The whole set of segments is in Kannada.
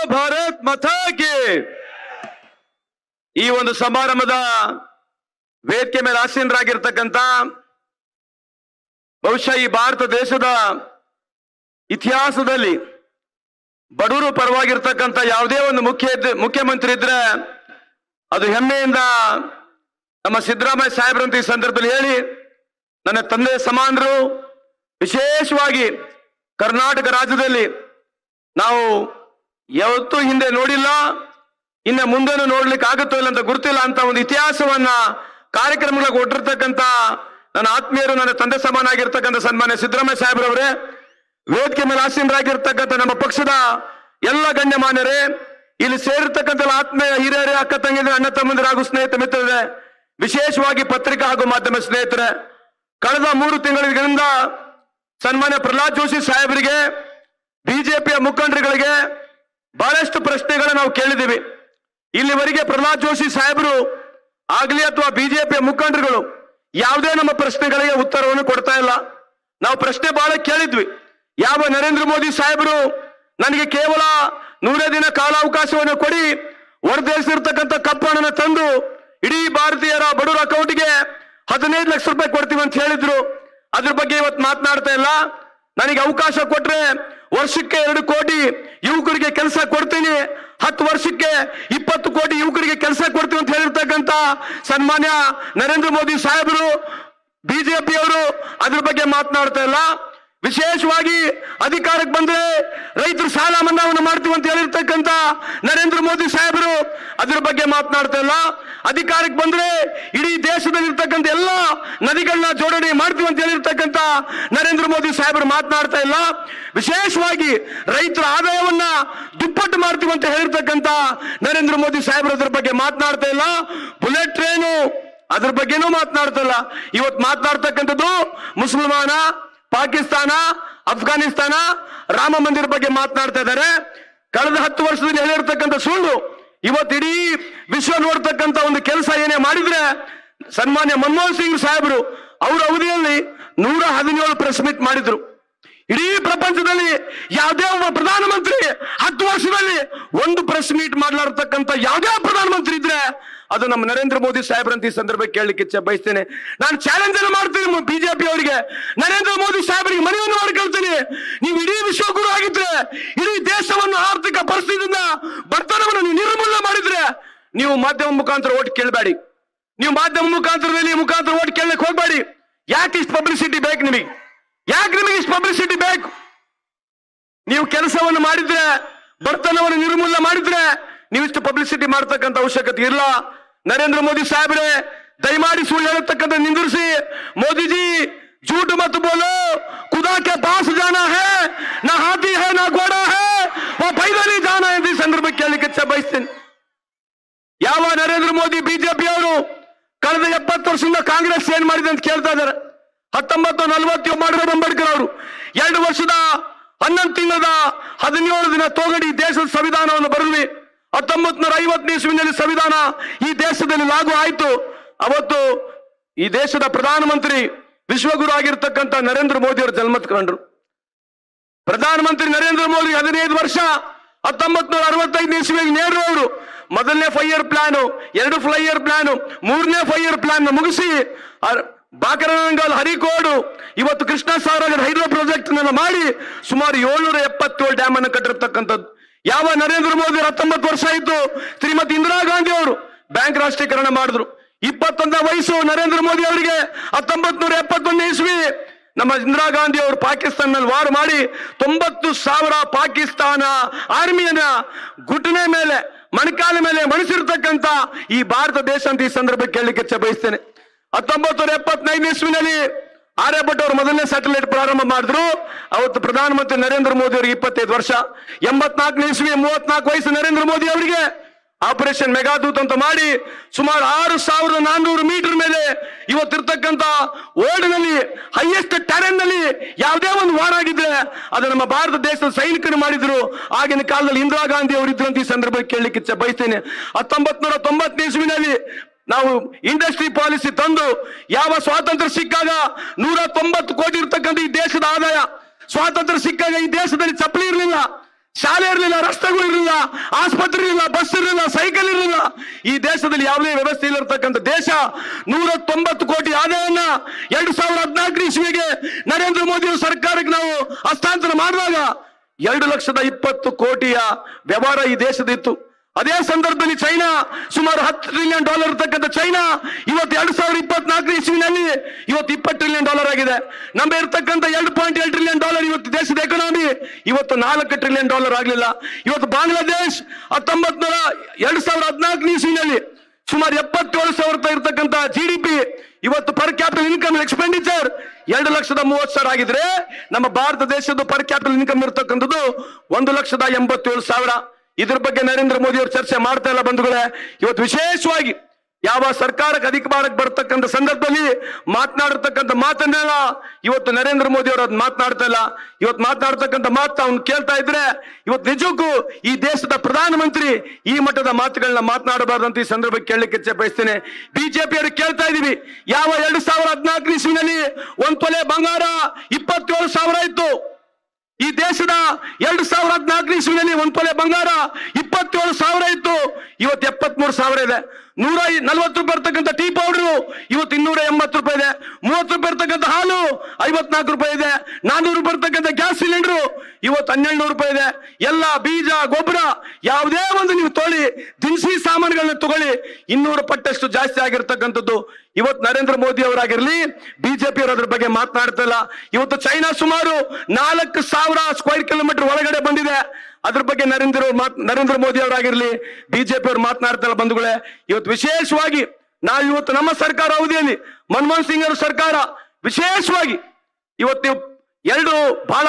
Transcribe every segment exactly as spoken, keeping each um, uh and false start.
ಭಾರತ್ ಮಾತಾ ಕಿ. ಈ ಒಂದು ಸಮಾರಂಭದ ವೇದಿಕೆ ಮೇಲೆ ಆಸೀನರಾಗಿರ್ತಕ್ಕಂಥ ಬಹುಶಃ ಈ ಭಾರತ ದೇಶದ ಇತಿಹಾಸದಲ್ಲಿ ಬಡವರು ಪರವಾಗಿರ್ತಕ್ಕಂಥ ಯಾವುದೇ ಒಂದು ಮುಖ್ಯ ಮುಖ್ಯಮಂತ್ರಿ ಇದ್ರೆ ಅದು ಹೆಮ್ಮೆಯಿಂದ ನಮ್ಮ ಸಿದ್ದರಾಮಯ್ಯ ಸಾಹೇಬ್ರಂತ ಈ ಸಂದರ್ಭದಲ್ಲಿ ಹೇಳಿ, ನನ್ನ ತಂದೆ ಸಮಾನರು ವಿಶೇಷವಾಗಿ ಕರ್ನಾಟಕ ರಾಜ್ಯದಲ್ಲಿ ನಾವು ಯಾವತ್ತೂ ಹಿಂದೆ ನೋಡಿಲ್ಲ, ಇನ್ನು ಮುಂದೆನೂ ನೋಡ್ಲಿಕ್ಕೆ ಆಗುತ್ತೋ ಇಲ್ಲ ಅಂತ ಗುರುತಿಲ್ಲ ಅಂತ ಒಂದು ಇತಿಹಾಸವನ್ನ ಕಾರ್ಯಕ್ರಮಗಳಿಗೆ ಕೊಟ್ಟಿರ್ತಕ್ಕಂಥ ನನ್ನ ಆತ್ಮೀಯರು, ನನ್ನ ತಂದೆ ಸಮಾನ ಆಗಿರ್ತಕ್ಕಂಥ ಸನ್ಮಾನ್ಯ ಸಿದ್ದರಾಮಯ್ಯ ಸಾಹೇಬ್ರವರೇ, ವೇದಿಕೆ ಮೇಲೆ ಆಸೀನರಾಗಿರ್ತಕ್ಕಂಥ ನಮ್ಮ ಪಕ್ಷದ ಎಲ್ಲ ಗಣ್ಯಮಾನ್ಯರೇ, ಇಲ್ಲಿ ಸೇರಿರ್ತಕ್ಕಂಥ ಆತ್ಮೀಯ ಹಿರಿಯರೇ, ಅಕ್ಕ ತಂಗಿದ್ರೆ, ಅಣ್ಣ ತಮ್ಮಂದಿರ ಹಾಗೂ ಸ್ನೇಹಿತ ಮಿತ್ರರೇ, ವಿಶೇಷವಾಗಿ ಪತ್ರಿಕಾ ಹಾಗೂ ಮಾಧ್ಯಮ ಸ್ನೇಹಿತರೆ, ಕಳೆದ ಮೂರು ತಿಂಗಳಿಂದ ಸನ್ಮಾನ್ಯ ಪ್ರಹ್ಲಾದ್ ಜೋಶಿ ಸಾಹೇಬರಿಗೆ, ಬಿಜೆಪಿಯ ಮುಖಂಡರುಗಳಿಗೆ ಬಹಳಷ್ಟು ಪ್ರಶ್ನೆಗಳನ್ನ ನಾವು ಕೇಳಿದ್ದೀವಿ. ಇಲ್ಲಿವರೆಗೆ ಪ್ರಹ್ಲಾದ್ ಜೋಶಿ ಸಾಹೇಬರು ಆಗ್ಲಿ ಅಥವಾ ಬಿಜೆಪಿಯ ಮುಖಂಡರುಗಳು ಯಾವುದೇ ನಮ್ಮ ಪ್ರಶ್ನೆಗಳಿಗೆ ಉತ್ತರವನ್ನು ಕೊಡ್ತಾ ಇಲ್ಲ. ನಾವು ಪ್ರಶ್ನೆ ಬಹಳ ಕೇಳಿದ್ವಿ. ಯಾವ ನರೇಂದ್ರ ಮೋದಿ ಸಾಹೇಬರು ನನಗೆ ಕೇವಲ ನೂರೇ ದಿನ ಕಾಲಾವಕಾಶವನ್ನು ಕೊಡಿ, ಹೊರದೇಶಿರ್ತಕ್ಕಂಥ ಕಪ್ಪಣ್ಣನ ತಂದು ಇಡೀ ಭಾರತೀಯರ ಬಡವರ ಅಕೌಂಟ್ಗೆ ಹದಿನೈದು ಲಕ್ಷ ರೂಪಾಯಿ ಕೊಡ್ತೀವಿ ಅಂತ ಹೇಳಿದ್ರು. ಅದ್ರ ಬಗ್ಗೆ ಇವತ್ತು ಮಾತನಾಡ್ತಾ ಇಲ್ಲ. ನನಗೆ ಅವಕಾಶ ಕೊಟ್ರೆ ವರ್ಷಕ್ಕೆ ಎರಡು ಕೋಟಿ ಯುವಕರಿಗೆ ಕೆಲಸ ಕೊಡ್ತೀನಿ, ಹತ್ತು ವರ್ಷಕ್ಕೆ ಇಪ್ಪತ್ತು ಕೋಟಿ ಯುವಕರಿಗೆ ಕೆಲಸ ಕೊಡ್ತೀವಿ ಅಂತ ಹೇಳಿರ್ತಕ್ಕಂಥ ಸನ್ಮಾನ್ಯ ನರೇಂದ್ರ ಮೋದಿ ಸಾಹೇಬರು, ಬಿಜೆಪಿಯವರು ಅದ್ರ ಬಗ್ಗೆ ಮಾತನಾಡ್ತಾ ಇಲ್ಲ. ವಿಶೇಷವಾಗಿ ಅಧಿಕಾರಕ್ಕೆ ಬಂದ್ರೆ ರೈತರು ಸಾಲ ಮನ್ನಾವನ್ನು ಮಾಡ್ತೀವಿ ಅಂತ ಹೇಳಿರ್ತಕ್ಕಂಥ ನರೇಂದ್ರ ಮೋದಿ ಸಾಹೇಬರು ಅದ್ರ ಬಗ್ಗೆ ಮಾತನಾಡ್ತಾ ಇಲ್ಲ. ಅಧಿಕಾರಕ್ಕೆ ಬಂದ್ರೆ ಇಡೀ ದೇಶದಲ್ಲಿರ್ತಕ್ಕಂಥ ಎಲ್ಲ ನದಿಗಳನ್ನ ಜೋಡಣೆ ಮಾಡ್ತೀವಿ ಅಂತ ಹೇಳಿರ್ತಕ್ಕಂಥ ನರೇಂದ್ರ ಮೋದಿ ಸಾಹೇಬರು ಮಾತನಾಡ್ತಾ ಇಲ್ಲ. ವಿಶೇಷವಾಗಿ ರೈತರ ಆದಾಯವನ್ನ ದುಪ್ಪಟ್ಟು ಮಾಡ್ತೀವಿ ಅಂತ ಹೇಳಿರ್ತಕ್ಕಂಥ ನರೇಂದ್ರ ಮೋದಿ ಸಾಹೇಬರು ಅದ್ರ ಬಗ್ಗೆ ಮಾತನಾಡ್ತಾ ಇಲ್ಲ. ಬುಲೆಟ್ ಟ್ರೈನು ಅದ್ರ ಬಗ್ಗೆನೂ ಮಾತನಾಡ್ತಾ ಇಲ್ಲ. ಇವತ್ತು ಮಾತನಾಡ್ತಕ್ಕಂಥದ್ದು ಮುಸಲ್ಮಾನ, ಪಾಕಿಸ್ತಾನ, ಅಫ್ಘಾನಿಸ್ತಾನ, ರಾಮ ಮಂದಿರ ಬಗ್ಗೆ ಮಾತನಾಡ್ತಾ ಇದ್ದಾರೆ. ಕಳೆದ ಹತ್ತು ವರ್ಷದಲ್ಲಿ ಹೇಳಿರ್ತಕ್ಕಂಥ ಸುಳ್ಳು ಇವತ್ತು ಇಡೀ ವಿಶ್ವ ನೋಡ್ತಕ್ಕಂಥ ಒಂದು ಕೆಲಸ ಏನೇ ಮಾಡಿದ್ರೆ, ಸನ್ಮಾನ್ಯ ಮನಮೋಹನ್ ಸಿಂಗ್ ಸಾಹೇಬರು ಅವರ ಅವಧಿಯಲ್ಲಿ ನೂರ ಹದಿನೇಳು ಪ್ರೆಸ್ ಮೀಟ್ ಮಾಡಿದ್ರು. ಇಡೀ ಪ್ರಪಂಚದಲ್ಲಿ ಯಾವುದೇ ಒಬ್ಬ ಪ್ರಧಾನಮಂತ್ರಿ ಹತ್ತು ವರ್ಷದಲ್ಲಿ ಒಂದು ಪ್ರೆಸ್ ಮೀಟ್ ಮಾಡಲಾರತಕ್ಕಂಥ ಯಾವುದೇ ಪ್ರಧಾನಮಂತ್ರಿ ಇದ್ರೆ ಅದು ನಮ್ಮ ನರೇಂದ್ರ ಮೋದಿ ಸಾಹೇಬ್ರಂತ ಈ ಸಂದರ್ಭಕ್ಕೆ ಕೇಳಲಿಕ್ಕೆ ಇಚ್ಛೆ ಬಯಸ್ತೇನೆ. ನಾನು ಚಾಲೆಂಜ್ ಅನ್ನು ಮಾಡ್ತೀನಿ ಬಿಜೆಪಿ ಅವರಿಗೆ, ನರೇಂದ್ರ ಮೋದಿ ಸಾಹೇಬರಿಗೆ ಮನವಿಯನ್ನು ಮಾಡ್ಕೊಳ್ತೀನಿ. ನೀವು ಇಡೀ ವಿಶ್ವಗುರು ಆಗಿದ್ರೆ, ಇಡೀ ದೇಶವನ್ನು ಆರ್ಥಿಕ ಪರಿಸ್ಥಿತಿಯಿಂದ ಬಡತನವನ್ನು ನೀವು ನಿರ್ಮೂಲನೆ ಮಾಡಿದ್ರೆ, ನೀವು ಮಾಧ್ಯಮ ಮುಖಾಂತರ ಓಟ್ ಕೇಳಬೇಡಿ. ನೀವು ಮಾಧ್ಯಮ ಮುಖಾಂತರದಲ್ಲಿ ಮುಖಾಂತರ ಓಟ್ ಕೇಳಲಿಕ್ಕೆ ಹೋಗ್ಬೇಡಿ. ಯಾಕೆ ಇಷ್ಟು ಪಬ್ಲಿಸಿಟಿ ಬೇಕು ನಿಮಗೆ? ಯಾಕೆ ನಿಮಗೆ ಇಷ್ಟು ಪಬ್ಲಿಸಿಟಿ ಬೇಕು? ನೀವು ಕೆಲಸವನ್ನು ಮಾಡಿದ್ರೆ, ಬಡತನವನ್ನು ನಿರ್ಮೂಲನೆ ಮಾಡಿದ್ರೆ ನೀವು ಇಷ್ಟು ಪಬ್ಲಿಸಿಟಿ ಮಾಡತಕ್ಕಂಥ ಅವಶ್ಯಕತೆ ಇಲ್ಲ. ನರೇಂದ್ರ ಮೋದಿ ಸಾಹೇಬ್ರೆ, ದಯಮಾಡಿ ಸುಳ್ಳು ಹೇಳತಕ್ಕಂಥ ನಿಂದಿರಿಸಿ. ಮೋದಿಜಿ झूठ मत बोलो, खुदा के पास जाना है, ना हाथी है ना घोड़ा है, वो पैदल ही जाना है. ಈ ಸಂದರ್ಭಕ್ಕೆ ಕೇಳಲಿಕ್ಕೆ ಇಚ್ಛೆ ಬಯಸ್ತೇನೆ. ಯಾವ ನರೇಂದ್ರ ಮೋದಿ ಬಿಜೆಪಿ ಅವರು ಕಳೆದ ಎಪ್ಪತ್ತು ವರ್ಷದಿಂದ ಕಾಂಗ್ರೆಸ್ ಏನ್ ಮಾಡಿದೆ ಅಂತ ಕೇಳ್ತಾ ಇದ್ದಾರೆ. ಹತ್ತೊಂಬತ್ತು ನಲವತ್ತು ಮಾಡಿರೋ ಅಂಬೇಡ್ಕರ್ ಅವರು ಎರಡು ವರ್ಷದ ಹನ್ನೊಂದು ತಿಂಗಳದ ಹದಿನೇಳು ದಿನ ತೋಗಡಿ ದೇಶದ ಸಂವಿಧಾನವನ್ನು ಬರೆದ್ವಿ. ಹತ್ತೊಂಬತ್ತು ನೂರ ಐವತ್ತನೇ ಇಸ್ವಿನಲ್ಲಿ ಸಂವಿಧಾನ ಈ ದೇಶದಲ್ಲಿ ಲಾಗು ಆಯಿತು. ಅವತ್ತು ಈ ದೇಶದ ಪ್ರಧಾನಮಂತ್ರಿ ವಿಶ್ವಗುರು ಆಗಿರ್ತಕ್ಕಂಥ ನರೇಂದ್ರ ಮೋದಿ ಅವರು ಜನ್ಮತ್ ಕಂಡ್ರು. ಪ್ರಧಾನಮಂತ್ರಿ ನರೇಂದ್ರ ಮೋದಿ ಹದಿನೈದು ವರ್ಷ ಹತ್ತೊಂಬತ್ತು ನೂರ ಅರವತ್ತೈದನೇ ಇಸ್ವಿಗೆ ನೆಹರು ಅವರು ಮೊದಲನೇ ಫೈವ್ ಇಯರ್ ಪ್ಲಾನ್, ಎರಡು ಫ್ಲೈ ಇಯರ್ ಪ್ಲಾನ್, ಮೂರನೇ ಫೈವ್ ಇಯರ್ ಪ್ಲಾನ್ ಮುಗಿಸಿ ಬಾಕರಂಗಲ್ ಹರಿಕೋಡು ಇವತ್ತು ಕೃಷ್ಣ ಸಾಗರ ಹೈಡ್ರೋ ಪ್ರಾಜೆಕ್ಟ್ ಮಾಡಿ ಸುಮಾರು ಏಳ್ನೂರ ಎಪ್ಪತ್ತೇಳು ಡ್ಯಾಮ್ ಅನ್ನು ಕಟ್ಟಿರ್ತಕ್ಕಂಥದ್ದು. ಯಾವ ನರೇಂದ್ರ ಮೋದಿ ಹತ್ತೊಂಬತ್ತು ವರ್ಷ ಆಯಿತು, ಶ್ರೀಮತಿ ಇಂದಿರಾ ಗಾಂಧಿ ಅವರು ಬ್ಯಾಂಕ್ ರಾಷ್ಟ್ರೀಕರಣ ಮಾಡಿದ್ರು. ಇಪ್ಪತ್ತೊಂದನೇ ವಯಸ್ಸು ನರೇಂದ್ರ ಮೋದಿ ಅವರಿಗೆ ಹತ್ತೊಂಬತ್ ನೂರ ಎಪ್ಪತ್ತೊಂದನೇ ಇಸ್ವಿ ನಮ್ಮ ಇಂದಿರಾ ಗಾಂಧಿ ಅವರು ಪಾಕಿಸ್ತಾನದಲ್ಲಿ ವಾರ್ ಮಾಡಿ ತೊಂಬತ್ತು ಸಾವಿರ ಪಾಕಿಸ್ತಾನ ಆರ್ಮಿಯನ್ನ ಗುಟನೆ ಮೇಲೆ ಮಣಕಾಲ ಮೇಲೆ ಮಣಿಸಿರ್ತಕ್ಕಂಥ ಈ ಭಾರತ ದೇಶ ಅಂತ ಈ ಸಂದರ್ಭಕ್ಕೆ ಕೇಳಲಿಕ್ಕೆ ಇಚ್ಛೆ ಬಯಸ್ತೇನೆ. ಹತ್ತೊಂಬತ್ತು ನೂರ ಎಪ್ಪತ್ತೈದನೇ ಇಸ್ವಿನಲ್ಲಿ ಆರ್ಯಭಟ್ ಅವರು ಮೊದಲನೇ ಸ್ಯಾಟಲೈಟ್ ಪ್ರಾರಂಭ ಮಾಡಿದ್ರು. ಅವತ್ತು ಪ್ರಧಾನಮಂತ್ರಿ ನರೇಂದ್ರ ಮೋದಿ ಅವರಿಗೆ ಇಪ್ಪತ್ತೈದು ವರ್ಷ. ಎಂಬತ್ನಾಲ್ಕನೇ ಇಸ್ವಿ ಮೂವತ್ನಾಲ್ಕು ವಯಸ್ಸು ನರೇಂದ್ರ ಮೋದಿ ಅವರಿಗೆ ಆಪರೇಷನ್ ಮೆಗಾದೂತ್ ಅಂತ ಮಾಡಿ ಸುಮಾರು ಆರು ಸಾವಿರದ ನಾನ್ನೂರು ಮೀಟರ್ ಮೇಲೆ ಇವತ್ತಿರ್ತಕ್ಕಂಥ ವರ್ಲ್ಡ್ನಲ್ಲಿ ಹೈಯೆಸ್ಟ್ ಟೆರೆನ್ ನಲ್ಲಿ ಯಾವುದೇ ಒಂದು ವಾರ್ ಆಗಿದ್ರೆ ಅದು ನಮ್ಮ ಭಾರತ ದೇಶದ ಸೈನಿಕರು ಮಾಡಿದ್ರು. ಆಗಿನ ಕಾಲದಲ್ಲಿ ಇಂದಿರಾ ಗಾಂಧಿ ಅವರು ಇದ್ರು ಅಂತ ಈ ಸಂದರ್ಭಕ್ಕೆ ಕೇಳಲಿಕ್ಕೆ ಇಚ್ಛೆ ಬಯಸ್ತೇನೆ. ಹತ್ತೊಂಬತ್ ನೂರ ತೊಂಬತ್ತನೇ ಇಸ್ವಿನಲ್ಲಿ ನಾವು ಇಂಡಸ್ಟ್ರಿ ಪಾಲಿಸಿ ತಂದು ಯಾವ ಸ್ವಾತಂತ್ರ್ಯ ಸಿಕ್ಕಾಗ ನೂರ ತೊಂಬತ್ತು ಕೋಟಿ ಇರ್ತಕ್ಕಂಥ ಈ ದೇಶದ ಆದಾಯ, ಸ್ವಾತಂತ್ರ್ಯ ಸಿಕ್ಕಾಗ ಈ ದೇಶದಲ್ಲಿ ಚಪ್ಪಲಿ ಇರಲಿಲ್ಲ. ಶಾಲೆ ಇರಲಿಲ್ಲ, ರಸ್ತೆಗಳು ಇರಲಿಲ್ಲ, ಆಸ್ಪತ್ರೆ ಇರಲಿಲ್ಲ, ಬಸ್ ಇರಲಿಲ್ಲ, ಸೈಕಲ್ ಇರಲಿಲ್ಲ. ಈ ದೇಶದಲ್ಲಿ ಯಾವುದೇ ವ್ಯವಸ್ಥೆ ಇಲ್ಲಿರ್ತಕ್ಕಂಥ ದೇಶ ನೂರ ತೊಂಬತ್ತು ಕೋಟಿ ಆದಾಯವನ್ನ ಎರಡು ಸಾವಿರದ ಹದಿನಾಲ್ಕರ ಇಸ್ವಿಗೆ ನರೇಂದ್ರ ಮೋದಿ ಸರ್ಕಾರಕ್ಕೆ ನಾವು ಹಸ್ತಾಂತರ ಮಾಡಿದಾಗ ಎರಡು ಲಕ್ಷದ ಇಪ್ಪತ್ತು ಕೋಟಿಯ ವ್ಯವಹಾರ ಈ ದೇಶದಿತ್ತು. ಅದೇ ಸಂದರ್ಭದಲ್ಲಿ ಚೈನಾ ಸುಮಾರು ಹತ್ತು ಟ್ರಿಲಿಯನ್ ಡಾಲರ್ ಇರ್ತಕ್ಕಂಥ ಚೈನಾ ಇವತ್ತು ಎರಡ್ ಸಾವಿರದ ಇಪ್ಪತ್ನಾಲ್ಕರ ಇಸ್ವಿನಲ್ಲಿ ಇವತ್ತು ಇಪ್ಪತ್ತು ಟ್ರಿಲಿಯನ್ ಡಾಲರ್ ಆಗಿದೆ. ನಮ್ಮ ಇರ್ತಕ್ಕಂಥ ಎರಡು ಪಾಯಿಂಟ್ ಏಳು ಟ್ರಿಲಿಯನ್ ಡಾಲರ್ ಇವತ್ತು ದೇಶದ ಎಕಾನಮಿ ಇವತ್ತು ನಾಲ್ಕು ಟ್ರಿಲಿಯನ್ ಡಾಲರ್ ಆಗಲಿಲ್ಲ. ಇವತ್ತು ಬಾಂಗ್ಲಾದೇಶ್ ಹತ್ತೊಂಬತ್ ನೂರ ಎರಡ್ ಸಾವಿರದ ಹದಿನಾಲ್ಕನೇ ಇಸ್ವಿನಲ್ಲಿ ಸುಮಾರು ಎಪ್ಪತ್ತೇಳು ಸಾವಿರ ರೂಪಾಯಿ ಇರ್ತಕ್ಕಂಥ ಜಿ ಡಿ ಪಿ ಇವತ್ತು ಪರ್ ಕ್ಯಾಪಿಟಲ್ ಇನ್ಕಮ್ ಎಕ್ಸ್ಪೆಂಡಿಚರ್ ಎರಡು ಲಕ್ಷದ ಮೂವತ್ತು ಸಾವಿರ ಆಗಿದ್ರೆ ನಮ್ಮ ಭಾರತ ದೇಶದ ಪರ್ ಕ್ಯಾಪಿಟಲ್ ಇನ್ಕಮ್ ಇರ್ತಕ್ಕಂಥದ್ದು ಒಂದು ಲಕ್ಷದ ಎಂಬತ್ತೇಳು ಸಾವಿರ. ಇದ್ರ ಬಗ್ಗೆ ನರೇಂದ್ರ ಮೋದಿ ಅವರು ಚರ್ಚೆ ಮಾಡ್ತಾ ಇಲ್ಲ ಬಂಧುಗಳೇ. ಇವತ್ತು ವಿಶೇಷವಾಗಿ ಯಾವ ಸರ್ಕಾರಕ್ಕೆ ಅಧಿಕಾರಕ್ಕೆ ಬರ್ತಕ್ಕಂಥ ಸಂದರ್ಭದಲ್ಲಿ ಮಾತನಾಡಿರ್ತಕ್ಕಂಥ ಮಾತನ್ನೆಲ್ಲ ಇವತ್ತು ನರೇಂದ್ರ ಮೋದಿ ಅವರು ಅದ್ ಮಾತನಾಡ್ತಾ ಇಲ್ಲ. ಇವತ್ತು ಮಾತನಾಡ್ತಕ್ಕಂಥ ಮಾತು ಅವ್ನು ಕೇಳ್ತಾ ಇದ್ರೆ ಇವತ್ತು ನಿಜಕ್ಕೂ ಈ ದೇಶದ ಪ್ರಧಾನಮಂತ್ರಿ ಈ ಮಟ್ಟದ ಮಾತುಗಳನ್ನ ಮಾತನಾಡಬಾರ್ದಂತ ಈ ಸಂದರ್ಭಕ್ಕೆ ಕೇಳಲಿಕ್ಕೆ ಇಚ್ಛೆ ಬಯಸ್ತೇನೆ. ಬಿಜೆಪಿ ಅವರು ಕೇಳ್ತಾ ಇದೀವಿ, ಯಾವ ಎರಡು ಸಾವಿರದ ಹದಿನಾಲ್ಕನೇ ಇಸ್ವಿನಲ್ಲಿ ಒಂದ್ ತೊಲೆ ಬಂಗಾರ ಇಪ್ಪತ್ತೇಳು ಸಾವಿರ ಇತ್ತು. ಈ ದೇಶದ ಎರಡು ಸಾವಿರದ ಹದಿನಾಲ್ಕನೇ ಇಸ್ವಿನಲ್ಲಿ ಒಂದ್ ತೊಲೆ ಬಂಗಾರ ಇಪ್ಪತ್ತೇಳು ಸಾವಿರ ಇತ್ತು, ಇವತ್ತು ಎಪ್ಪತ್ತ್ ಮೂರು ಸಾವಿರ ಇದೆ. ನೂರ ನಲ್ವತ್ತು ರೂಪಾಯಿ ಇರ್ತಕ್ಕಂಥ ಟೀ ಪೌಡರ್ ಇವತ್ತು ಇನ್ನೂರ ಎಂಬತ್ತು ರೂಪಾಯಿ ಇದೆ. ಮೂವತ್ತು ರೂಪಾಯಿ ಇರ್ತಕ್ಕಂಥ ಹಾಲು ಐವತ್ನಾಲ್ಕು ರೂಪಾಯಿ ಇದೆ. ನಾನ್ನೂರು ರೂಪಾಯಿ ಇರ್ತಕ್ಕಂಥ ಗ್ಯಾಸ್ ಸಿಲಿಂಡರ್ ಇವತ್ತು ಹನ್ನೆರಡು ನೂರು ರೂಪಾಯಿ ಇದೆ. ಎಲ್ಲ ಬೀಜ ಗೊಬ್ಬರ ಯಾವುದೇ ಒಂದು ನೀವು ತೊಗೊಳ್ಳಿ, ದಿನಸಿ ಸಾಮಾನುಗಳನ್ನ ತಗೊಳ್ಳಿ, ಇನ್ನೂರು ಪಟ್ಟಷ್ಟು ಜಾಸ್ತಿ ಆಗಿರ್ತಕ್ಕಂಥದ್ದು. ಇವತ್ತು ನರೇಂದ್ರ ಮೋದಿ ಅವರಾಗಿರ್ಲಿ, ಬಿಜೆಪಿ ಅವರು ಅದ್ರ ಬಗ್ಗೆ ಮಾತನಾಡ್ತಾ ಇಲ್ಲ. ಇವತ್ತು ಚೈನಾ ಸುಮಾರು ನಾಲ್ಕು ಸಾವಿರ ಸ್ಕ್ವೇರ್ ಕಿಲೋಮೀಟರ್ ಒಳಗಡೆ ಬಂದಿದೆ. ಅದ್ರ ಬಗ್ಗೆ ನರೇಂದ್ರ ನರೇಂದ್ರ ಮೋದಿ ಅವರಾಗಿರ್ಲಿ, ಬಿಜೆಪಿ ಅವರು ಮಾತನಾಡ್ತಾ ಇಲ್ಲ ಬಂಧುಗಳೇ. ಇವತ್ತು ವಿಶೇಷವಾಗಿ ನಾವು ಇವತ್ತು ನಮ್ಮ ಸರ್ಕಾರ ಅವಧಿಯಲ್ಲಿ ಮನಮೋಹನ್ ಸಿಂಗ್ ಅವರ ಸರ್ಕಾರ ವಿಶೇಷವಾಗಿ ಇವತ್ತು ಎರಡು ಬಹಳ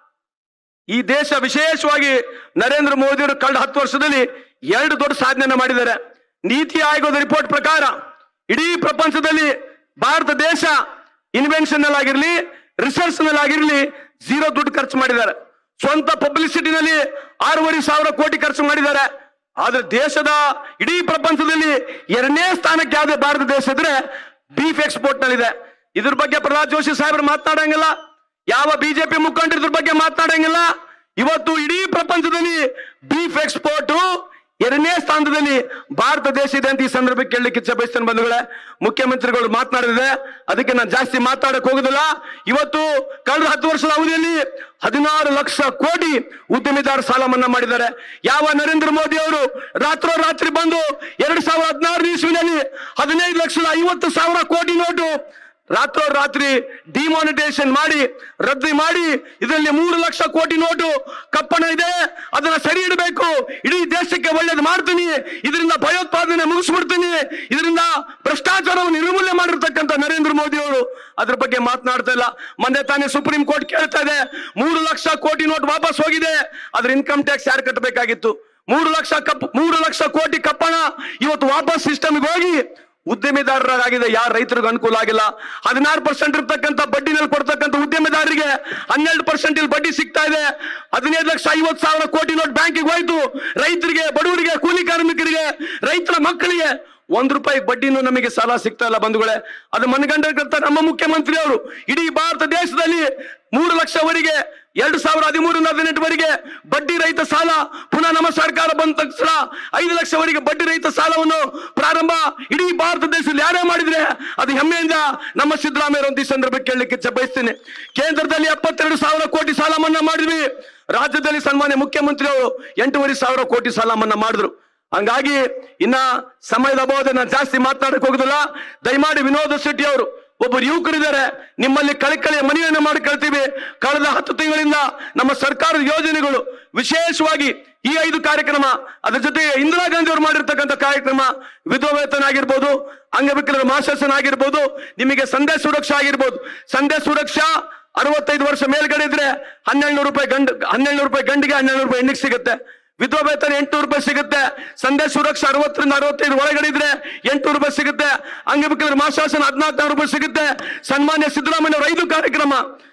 ಈ ದೇಶ ವಿಶೇಷವಾಗಿ ನರೇಂದ್ರ ಮೋದಿ ಅವರು ಕಳೆದ ಹತ್ತು ವರ್ಷದಲ್ಲಿ ಎರಡು ದೊಡ್ಡ ಸಾಧನೆಯನ್ನ ಮಾಡಿದ್ದಾರೆ. ನೀತಿ ಆಯೋಗದ ರಿಪೋರ್ಟ್ ಪ್ರಕಾರ ಇಡೀ ಪ್ರಪಂಚದಲ್ಲಿ ಭಾರತ ದೇಶ ಇನ್ವೆನ್ಷನ್ ನಲ್ಲಿ ಆಗಿರ್ಲಿ, ರಿಸರ್ಚ್ ನಲ್ಲಿ ಆಗಿರ್ಲಿ ಝೀರೋ ದುಡ್ಡು ಖರ್ಚು ಮಾಡಿದ್ದಾರೆ. ಸ್ವಂತ ಪಬ್ಲಿಸಿಟಿನಲ್ಲಿ ಆರೂವರೆ ಸಾವಿರ ಕೋಟಿ ಖರ್ಚು ಮಾಡಿದ್ದಾರೆ. ಆದ್ರೆ ದೇಶದ ಇಡೀ ಪ್ರಪಂಚದಲ್ಲಿ ಎರಡನೇ ಸ್ಥಾನಕ್ಕೆ ಯಾವುದೇ ಭಾರತ ದೇಶ ಇದ್ರೆ ಬೀಫ್ ಎಕ್ಸ್ಪೋರ್ಟ್ ನಲ್ಲಿದೆ. ಇದ್ರ ಬಗ್ಗೆ ಪ್ರಹ್ಲಾದ್ ಜೋಶಿ ಸಾಹೇಬ್ರು ಮಾತನಾಡಂಗಿಲ್ಲ, ಯಾವ ಬಿಜೆಪಿ ಮುಖಂಡರು ಇದ್ರ ಬಗ್ಗೆ ಮಾತನಾಡಂಗಿಲ್ಲ. ಇವತ್ತು ಇಡೀ ಪ್ರಪಂಚದಲ್ಲಿ ಬೀಫ್ ಎಕ್ಸ್ಪೋರ್ಟ್ ಎರಡನೇ ಸ್ಥಾನದಲ್ಲಿ ಭಾರತ ದೇಶ ಇದೆ ಅಂತ ಈ ಸಂದರ್ಭಕ್ಕೆ ಕೇಳಲಿಕ್ಕೆ ಇಚ್ಛೆ ಬಯಸ್ತೇನೆ ಬಂಧುಗಳೇ. ಮುಖ್ಯಮಂತ್ರಿಗಳು ಮಾತನಾಡಿದೆ, ಅದಕ್ಕೆ ನಾನು ಜಾಸ್ತಿ ಮಾತಾಡಕ್ ಹೋಗುದಿಲ್ಲ. ಇವತ್ತು ಕಳೆದ ಹತ್ತು ವರ್ಷದ ಅವಧಿಯಲ್ಲಿ ಹದಿನಾರು ಲಕ್ಷ ಕೋಟಿ ಉದ್ಯಮಿದಾರ ಸಾಲ ಮನ್ನಾ ಮಾಡಿದ್ದಾರೆ. ಯಾವ ನರೇಂದ್ರ ಮೋದಿ ಅವರು ರಾತ್ರೋರಾತ್ರಿ ಬಂದು ಎರಡ್ ಸಾವಿರದ ಹದಿನಾರು ಇಸ್ವಿನಲ್ಲಿ ಹದಿನೈದು ಲಕ್ಷದ ಐವತ್ತು ಸಾವಿರ ಕೋಟಿ ನೋಟು ರಾತ್ರೋರಾತ್ರಿ ಡಿಮಾನಿಟೈಸೇಷನ್ ಮಾಡಿ ರದ್ದು ಮಾಡಿ ಇದರಲ್ಲಿ ಮೂರು ಲಕ್ಷ ಕೋಟಿ ನೋಟು ಕಪ್ಪಣ ಇದೆ, ಅದನ್ನ ಸರಿ ಇಡಬೇಕು, ಇಡೀ ದೇಶಕ್ಕೆ ಒಳ್ಳೇದು ಮಾಡ್ತೀನಿ, ಇದರಿಂದ ಭಯೋತ್ಪಾದನೆ ಮುಗಿಸ್ಬಿಡ್ತೀನಿ, ಇದರಿಂದ ಭ್ರಷ್ಟಾಚಾರವನ್ನು ನಿರ್ಮೂಲನೆ ಮಾಡಿರ್ತಕ್ಕಂಥ ನರೇಂದ್ರ ಮೋದಿ ಅವರು ಅದ್ರ ಬಗ್ಗೆ ಮಾತನಾಡ್ತಾ ಇಲ್ಲ. ಮೊನ್ನೆ ತಾನೇ ಸುಪ್ರೀಂ ಕೋರ್ಟ್ ಕೇಳ್ತಾ ಇದೆ, ಮೂರು ಲಕ್ಷ ಕೋಟಿ ನೋಟ್ ವಾಪಸ್ ಹೋಗಿದೆ, ಅದ್ರ ಇನ್ಕಮ್ ಟ್ಯಾಕ್ಸ್ ಯಾರು ಕಟ್ಟಬೇಕಾಗಿತ್ತು? ಮೂರು ಲಕ್ಷ ಕಪ್ ಮೂರು ಲಕ್ಷ ಕೋಟಿ ಕಪ್ಪಣ ಇವತ್ತು ವಾಪಸ್ ಸಿಸ್ಟಮ್ಗೆ ಹೋಗಿ ಉದ್ಯಮಿದಾರರಾಗಿದೆ, ಯಾರು ರೈತರಿಗೆ ಅನುಕೂಲ ಆಗಿಲ್ಲ. ಹದಿನಾರು ಪರ್ಸೆಂಟ್ ಇರ್ತಕ್ಕಂಥ ಬಡ್ಡಿನಲ್ಲಿ ಕೊಡ್ತಕ್ಕಂಥ ಉದ್ಯಮಿದಾರರಿಗೆ ಹನ್ನೆರಡು ಪರ್ಸೆಂಟ್ ಇಲ್ಲಿ ಬಡ್ಡಿ ಸಿಗ್ತಾ ಇದೆ. ಹದಿನೈದು ಲಕ್ಷ ಐವತ್ತು ಸಾವಿರ ಕೋಟಿ ನೋಟ್ ಬ್ಯಾಂಕಿಗೆ ಹೋಯ್ತು. ರೈತರಿಗೆ, ಬಡವರಿಗೆ, ಕೂಲಿ ಕಾರ್ಮಿಕರಿಗೆ, ರೈತರ ಮಕ್ಕಳಿಗೆ ಒಂದ್ ರೂಪಾಯಿ ಬಡ್ಡಿನೂ ನಮಗೆ ಸಾಲ ಸಿಗ್ತಾ ಇಲ್ಲ ಬಂಧುಗಳೇ. ಅದು ಮನಗಂಡಿರ್ತಕ್ಕಂಥ ನಮ್ಮ ಮುಖ್ಯಮಂತ್ರಿ ಅವರು ಇಡೀ ಭಾರತ ದೇಶದಲ್ಲಿ ಮೂರು ಲಕ್ಷವರೆಗೆ ಎರಡು ಸಾವಿರದ ಹದಿಮೂರರಿಂದ ಹದಿನೆಂಟುವರೆಗೆ ಬಡ್ಡಿ ರಹಿತ ಸಾಲ, ಪುನಃ ನಮ್ಮ ಸರ್ಕಾರ ಬಂದ ತಕ್ಷಣ ಐದು ಲಕ್ಷವರೆಗೆ ಬಡ್ಡಿ ರಹಿತ ಸಾಲವನ್ನು ಪ್ರಾರಂಭ ಇಡೀ ಭಾರತ ದೇಶದಲ್ಲಿ ಯಾರೇ ಮಾಡಿದ್ರೆ ಅದು ಹೆಮ್ಮೆಯಿಂದ ನಮ್ಮ ಸಿದ್ದರಾಮಯ್ಯ ಅಂತ ಈ ಸಂದರ್ಭಕ್ಕೆ ಕೇಳಲಿಕ್ಕೆ ಇಚ್ಛೆ ಬಯಸ್ತೇನೆ. ಕೇಂದ್ರದಲ್ಲಿ ಎಪ್ಪತ್ತೆರಡು ಸಾವಿರ ಕೋಟಿ ಸಾಲ ಮನ್ನಾ ಮಾಡಿದ್ವಿ, ರಾಜ್ಯದಲ್ಲಿ ಸನ್ಮಾನ್ಯ ಮುಖ್ಯಮಂತ್ರಿ ಅವರು ಎಂಟೂವರೆ ಸಾವಿರ ಕೋಟಿ ಸಾಲ ಮನ್ನಾ ಮಾಡಿದ್ರು. ಹಂಗಾಗಿ ಇನ್ನ ಸಮಯದ ಅಭಾವದ ನಾನು ಜಾಸ್ತಿ ಮಾತನಾಡಕ್ ಹೋಗುದಿಲ್ಲ. ದಯಮಾಡಿ ವಿನೋದ ಶೆಟ್ಟಿ ಅವರು ಒಬ್ಬರು ಯುವಕರಿದ್ದಾರೆ, ನಿಮ್ಮಲ್ಲಿ ಕಳಿಕಳಿಯ ಮನವಿಯನ್ನು ಮಾಡಿ ಕೇಳ್ತೀವಿ. ಕಳೆದ ಹತ್ತು ತಿಂಗಳಿಂದ ನಮ್ಮ ಸರ್ಕಾರದ ಯೋಜನೆಗಳು ವಿಶೇಷವಾಗಿ ಈ ಐದು ಕಾರ್ಯಕ್ರಮ, ಅದರ ಜೊತೆಗೆ ಇಂದಿರಾ ಗಾಂಧಿ ಅವರು ಮಾಡಿರ್ತಕ್ಕಂಥ ಕಾರ್ಯಕ್ರಮ, ವಿಧವಾ ವೇತನ ಆಗಿರ್ಬೋದು, ಅಂಗವಿಕಲರ ಮಾಸಾಸನ ಆಗಿರ್ಬೋದು, ನಿಮಗೆ ಸಂದೇಶ ಸುರಕ್ಷಾ ಆಗಿರ್ಬೋದು. ಸಂದೇಶ ಸುರಕ್ಷಾ ಅರವತ್ತೈದು ವರ್ಷ ಮೇಲ್ಗಡೆ ಇದ್ರೆ ಹನ್ನೆರಡು ರೂಪಾಯಿ ಗಂಡ ಹನ್ನೆರಡು ರೂಪಾಯಿ ಗಂಡಿಗೆ ಹನ್ನೆರಡು ರೂಪಾಯಿ ಹೆಣ್ಣಿಗೆ ಸಿಗುತ್ತೆ. ವಿಧವಾ ವೇತನ ಎಂಟುನೂರು ರೂಪಾಯಿ ಸಿಗುತ್ತೆ. ಸಂದೇಶ ಸುರಕ್ಷಾ ಅರವತ್ತರಿಂದ ಅರವತ್ತೈದು ಒಳಗಡೆ ಇದ್ರೆ ಎಂಟುನೂರು ರೂಪಾಯಿ ಸಿಗುತ್ತೆ. ಅಂಗವಿಕಲರ ಮಾಸಾಸನ ಹದಿನಾಲ್ಕು ನೂರು ರೂಪಾಯಿ ಸಿಗುತ್ತೆ. ಸನ್ಮಾನ್ಯ ಸಿದ್ದರಾಮಯ್ಯ ಅವರ ಐದು ಕಾರ್ಯಕ್ರಮ,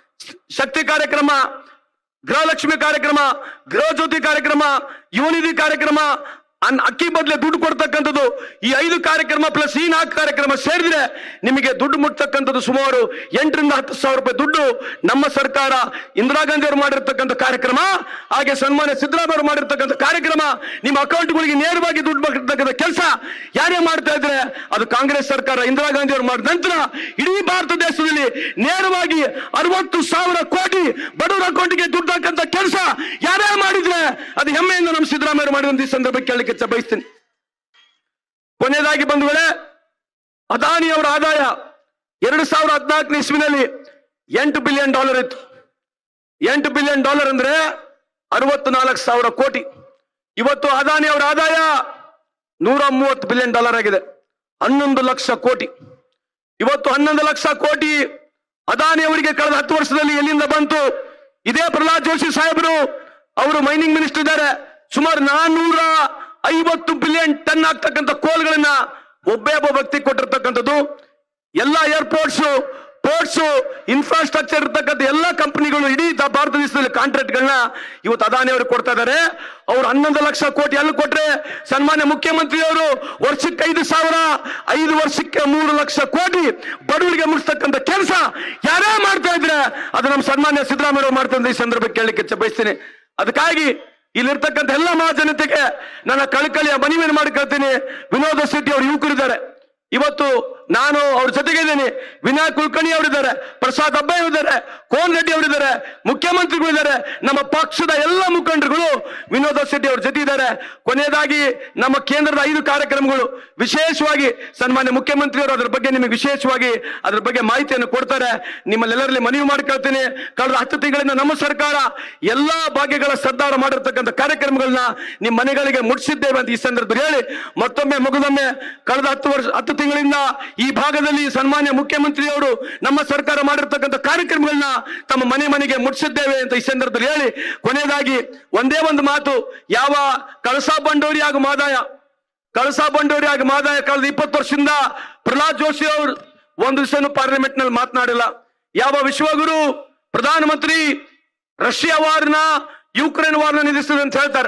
ಶಕ್ತಿ ಕಾರ್ಯಕ್ರಮ, ಗೃಹಲಕ್ಷ್ಮಿ ಕಾರ್ಯಕ್ರಮ, ಗೃಹ ಜ್ಯೋತಿ ಕಾರ್ಯಕ್ರಮ, ಯುವನಿಧಿ ಕಾರ್ಯಕ್ರಮ, ಅನ್ ಅಕ್ಕಿ ಬದಲೇ ದುಡ್ಡು ಕೊಡ್ತಕ್ಕಂಥದ್ದು ಈ ಐದು ಕಾರ್ಯಕ್ರಮ ಪ್ಲಸ್ ಈ ನಾಲ್ಕು ಕಾರ್ಯಕ್ರಮ ಸೇರಿದ್ರೆ ನಿಮಗೆ ದುಡ್ಡು ಮುಟ್ತಕ್ಕಂಥದ್ದು ಸುಮಾರು ಎಂಟರಿಂದ ಹತ್ತು ಸಾವಿರ ರೂಪಾಯಿ ದುಡ್ಡು ನಮ್ಮ ಸರ್ಕಾರ ಇಂದಿರಾ ಗಾಂಧಿ ಅವರು ಮಾಡಿರ್ತಕ್ಕಂಥ ಕಾರ್ಯಕ್ರಮ, ಹಾಗೆ ಸನ್ಮಾನ್ಯ ಸಿದ್ದರಾಮಯ್ಯ ಅವರು ಮಾಡಿರ್ತಕ್ಕಂಥ ಕಾರ್ಯಕ್ರಮ ನಿಮ್ಮ ಅಕೌಂಟ್ಗಳಿಗೆ ನೇರವಾಗಿ ದುಡ್ಡು ಬರ್ತಕ್ಕಂಥ ಕೆಲಸ ಯಾರೇ ಮಾಡ್ತಾ ಇದ್ರೆ ಅದು ಕಾಂಗ್ರೆಸ್ ಸರ್ಕಾರ ಇಂದಿರಾ ಗಾಂಧಿ ಅವರು ಮಾಡಿದ ನಂತರ ಇಡೀ ಭಾರತ ದೇಶದಲ್ಲಿ ನೇರವಾಗಿ ಅರವತ್ತು ಸಾವಿರ ಕೋಟಿ ಬಡವರ ಅಕೌಂಟ್ಗೆ ದುಡ್ಡು ಹಾಕಂತ ಕೆಲಸ ಯಾರೇ ಮಾಡಿದ್ರೆ ಅದು ಹೆಮ್ಮೆಯಿಂದ ನಮ್ಮ ಸಿದ್ದರಾಮಯ್ಯ ಅವರು ಮಾಡಿದಂತ ಈ ಸಂದರ್ಭಕ್ಕೆ ಕೇಳಲಿಕ್ಕೆ ಬಯಸ್ತೀನಿ. ಕೊನೆಯದಾಗಿ ಬಂಧುಗಳೇ, ಅದಾನಿ ಅವರ ಆದಾಯ ಎರಡು ಸಾವಿರ ಹದಿನಾಲ್ಕನೇ ಇಸ್ವಿನಲ್ಲಿ ಎಂಟು ಬಿಲಿಯನ್ ಡಾಲರ್ ಇತ್ತು. ಎಂಟು ಬಿಲಿಯನ್ ಡಾಲರ್ ಅಂದ್ರೆ ಅರವತ್ತು ನಾಲ್ಕು ಸಾವಿರ ಕೋಟಿ. ಇವತ್ತು ಅದಾನಿ ಅವರ ಆದಾಯ ನೂರ ಮೂವತ್ತು ಬಿಲಿಯನ್ ಡಾಲರ್ ಆಗಿದೆ, ಹನ್ನೊಂದು ಲಕ್ಷ ಕೋಟಿ. ಇವತ್ತು ಹನ್ನೊಂದು ಲಕ್ಷ ಕೋಟಿ ಅದಾನಿ ಅವರಿಗೆ ಕಳೆದ ಹತ್ತು ವರ್ಷದಲ್ಲಿ ಎಲ್ಲಿಂದ ಬಂತು? ಇದೇ ಪ್ರಹ್ಲಾದ್ ಜೋಶಿ ಸಾಹೇಬರು, ಅವರು ಮೈನಿಂಗ್ ಮಿನಿಸ್ಟರ್ ಇದ್ದಾರೆ, ಸುಮಾರು ನಾನ್ನೂರ ಐವತ್ತು ಬಿಲಿಯನ್ ಟನ್ ಆಗ್ತಕ್ಕಂಥ ಕೋಲ್ಗಳನ್ನ ಒಬ್ಬೇ ಒಬ್ಬ ವ್ಯಕ್ತಿ ಕೊಟ್ಟಿರ್ತಕ್ಕಂಥದ್ದು. ಎಲ್ಲ ಏರ್ಪೋರ್ಟ್ಸ್, ಪೋರ್ಟ್ಸ್, ಇನ್ಫ್ರಾಸ್ಟ್ರಕ್ಚರ್ ಇರ್ತಕ್ಕಂಥ ಎಲ್ಲ ಕಂಪನಿಗಳು ಇಡೀ ಭಾರತ ದೇಶದಲ್ಲಿ ಕಾಂಟ್ರಾಕ್ಟ್ ಗಳನ್ನ ಇವತ್ತು ಅದಾನಿ ಅವರು ಕೊಡ್ತಾ ಇದ್ದಾರೆ. ಅವ್ರು ಹನ್ನೊಂದು ಲಕ್ಷ ಕೋಟಿ ಅಲ್ಲಿ ಕೊಟ್ರೆ ಸನ್ಮಾನ್ಯ ಮುಖ್ಯಮಂತ್ರಿ ಅವರು ವರ್ಷಕ್ಕೆ ಐದು ಸಾವಿರ, ಐದು ವರ್ಷಕ್ಕೆ ಮೂರು ಲಕ್ಷ ಕೋಟಿ ಬಡವರಿಗೆ ಮುಗಿಸ್ತಕ್ಕಂಥ ಕೆಲಸ ಯಾರೇ ಮಾಡ್ತಾ ಇದ್ರೆ ಅದು ನಮ್ಮ ಸನ್ಮಾನ್ಯ ಸಿದ್ದರಾಮಯ್ಯ ಅವರು ಮಾಡ್ತಾ ಇದ್ದಾರೆ. ಈ ಸಂದರ್ಭಕ್ಕೆ ಕೇಳಲಿಕ್ಕೆ ಬಯಸ್ತೀನಿ. ಅದಕ್ಕಾಗಿ ಇಲ್ಲಿರ್ತಕ್ಕಂಥ ಎಲ್ಲ ಮಹಾಜನತೆಗೆ ನನ್ನ ಕಳಕಳಿಯ ಮನವಿಯನ್ನು ಮಾಡಿಕೊಳ್ತೀನಿ. ವಿನೋದ ಶೆಟ್ಟಿ ಅವರು ಯುವಕರಿದ್ದಾರೆ, ಇವತ್ತು ನಾನು ಅವ್ರ ಜೊತೆಗೆ ಇದ್ದೀನಿ. ವಿನಯ್ ಕುಲಕರ್ಣಿ ಅವರಿದ್ದಾರೆ, ಪ್ರಸಾದ್ ಅಬ್ಬಾಯಿ ಅವರಿದ್ದಾರೆ, ಕೋನ್ ರೆಡ್ಡಿ ಅವರಿದ್ದಾರೆ, ಮುಖ್ಯಮಂತ್ರಿಗಳಿದ್ದಾರೆ, ನಮ್ಮ ಪಕ್ಷದ ಎಲ್ಲ ಮುಖಂಡರುಗಳು ವಿನೋದ ಶೆಟ್ಟಿ ಅವ್ರ ಜೊತೆ ಇದ್ದಾರೆ. ಕೊನೆಯದಾಗಿ ನಮ್ಮ ಕೇಂದ್ರದ ಐದು ಕಾರ್ಯಕ್ರಮಗಳು ವಿಶೇಷವಾಗಿ ಸನ್ಮಾನ್ಯ ಮುಖ್ಯಮಂತ್ರಿಯವರು ಅದರ ಬಗ್ಗೆ ನಿಮಗೆ ವಿಶೇಷವಾಗಿ ಅದರ ಬಗ್ಗೆ ಮಾಹಿತಿಯನ್ನು ಕೊಡ್ತಾರೆ. ನಿಮ್ಮಲ್ಲೆಲ್ಲರಲ್ಲಿ ಮನವಿ ಮಾಡಿಕೊಳ್ತೀನಿ. ಕಳೆದ ಹತ್ತು ತಿಂಗಳಿಂದ ನಮ್ಮ ಸರ್ಕಾರ ಎಲ್ಲಾ ಭಾಗ್ಯಗಳ ಸರ್ದಾರ ಮಾಡಿರ್ತಕ್ಕಂಥ ಕಾರ್ಯಕ್ರಮಗಳನ್ನ ನಿಮ್ಮ ಮನೆಗಳಿಗೆ ಮುಟ್ಟಿಸಿದ್ದೇವೆ ಅಂತ ಈ ಸಂದರ್ಭದಲ್ಲಿ ಹೇಳಿ, ಮತ್ತೊಮ್ಮೆ ಮಗದೊಮ್ಮೆ ಕಳೆದ ಹತ್ತು ವರ್ಷ ಹತ್ತು ತಿಂಗಳಿಂದ ಈ ಭಾಗದಲ್ಲಿ ಸನ್ಮಾನ್ಯ ಮುಖ್ಯಮಂತ್ರಿಯವರು ನಮ್ಮ ಸರ್ಕಾರ ಮಾಡಿರ್ತಕ್ಕಂಥ ಕಾರ್ಯಕ್ರಮಗಳನ್ನ ತಮ್ಮ ಮನೆ ಮನೆಗೆ ಮುಟ್ಟಿಸಿದ್ದೇವೆ ಅಂತ ಈ ಸಂದರ್ಭದಲ್ಲಿ ಹೇಳಿ, ಕೊನೆಯದಾಗಿ ಒಂದೇ ಒಂದು ಮಾತು, ಯಾವ ಕಳಸಾ ಬಂಡೂರಿ ಹಾಗೂ ಮಾದಾಯ ಕಳಸಾ ಬಂಡೂರಿ ಹಾಗೂ ಮಾದಾಯ ಕಳೆದ ಇಪ್ಪತ್ತು ವರ್ಷದಿಂದ ಪ್ರಹ್ಲಾದ್ ಜೋಶಿ ಅವರು ಒಂದು ದಿವಸ ಪಾರ್ಲಿಮೆಂಟ್ ನಲ್ಲಿ ಮಾತನಾಡಿಲ್ಲ. ಯಾವ ವಿಶ್ವಗುರು ಪ್ರಧಾನಮಂತ್ರಿ ರಷ್ಯಾ ವಾರ್ನ ಯುಕ್ರೇನ್ ವಾರ್ನ ನಿಲ್ಲಿಸಿದೆ ಅಂತ ಹೇಳ್ತಾರೆ.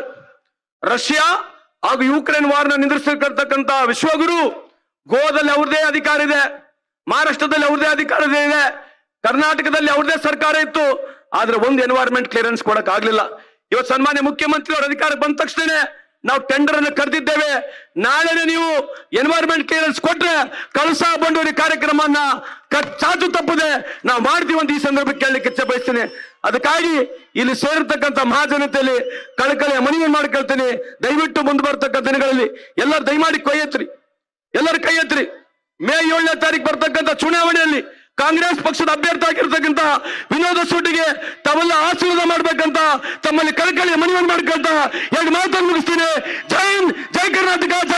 ರಷ್ಯಾ ಹಾಗೂ ಯುಕ್ರೇನ್ ವಾರ್ನ ನಿಂದಿಸಿರ್ತಕ್ಕಂಥ ವಿಶ್ವಗುರು ಗೋವಾದಲ್ಲಿ ಅವ್ರದೇ ಅಧಿಕಾರ ಇದೆ, ಮಹಾರಾಷ್ಟ್ರದಲ್ಲಿ ಅವ್ರದೇ ಅಧಿಕಾರ ಇದೆ, ಕರ್ನಾಟಕದಲ್ಲಿ ಅವ್ರದೇ ಸರ್ಕಾರ ಇತ್ತು. ಆದ್ರೆ ಒಂದು ಎನ್ವೈರನ್ಮೆಂಟ್ ಕ್ಲಿಯರೆನ್ಸ್ ಕೊಡಕ್ ಆಗ್ಲಿಲ್ಲ. ಇವತ್ತು ಸನ್ಮಾನ್ಯ ಮುಖ್ಯಮಂತ್ರಿ ಅವರ ಅಧಿಕಾರ ಬಂದ ತಕ್ಷಣ ನಾವು ಟೆಂಡರ್ ಅನ್ನು ಕರೆದಿದ್ದೇವೆ. ನಾಳೆನೆ ನೀವು ಎನ್ವೈರನ್ಮೆಂಟ್ ಕ್ಲಿಯರೆನ್ಸ್ ಕೊಟ್ರೆ ಕಳಸಾ ಬಂಡೂರಿ ಕಾರ್ಯಕ್ರಮನ ಚಾಚು ತಪ್ಪದೆ ನಾವು ಮಾಡ್ತೀವಿ ಅಂತ ಈ ಸಂದರ್ಭಕ್ಕೆ ಕೇಳಲಿಕ್ಕೆ ಇಚ್ಛೆ ಬಯಸ್ತೇನೆ. ಅದಕ್ಕಾಗಿ ಇಲ್ಲಿ ಸೇರಿರ್ತಕ್ಕಂಥ ಮಹಾಜನತೆಯಲ್ಲಿ ಕಳಕಳಿಯ ಮನವಿ ಮಾಡ್ಕೊಳ್ತೀನಿ. ದಯವಿಟ್ಟು ಮುಂದೆ ಬರ್ತಕ್ಕಂಥ ದಿನಗಳಲ್ಲಿ ಎಲ್ಲರೂ ದಯಮಾಡಿ ಕೈ ಎತ್ತಿರಿ, ಎಲ್ಲರೂ ಕೈ ಎತ್ತಿರಿ. ಮೇ ಏಳನೇ ತಾರೀಕು ಬರ್ತಕ್ಕಂಥ ಚುನಾವಣೆಯಲ್ಲಿ ಕಾಂಗ್ರೆಸ್ ಪಕ್ಷದ ಅಭ್ಯರ್ಥಿ ಆಗಿರ್ತಕ್ಕಂಥ ವಿನೋದ ಶೆಟ್ಟಿಗೆ ತಾವೆಲ್ಲ ಆಶೀರ್ವಾದ ಮಾಡ್ಬೇಕಂತ ತಮ್ಮಲ್ಲಿ ಕಳಕಳಿಯ ಮನವಿ ಮಾಡ್ಕೊಂತ ಎರಡು ಮಾತನ್ನು ಮುಗಿಸ್ತೀನಿ. ಜೈ ಹಿಂದ್, ಜೈ ಕರ್ನಾಟಕ.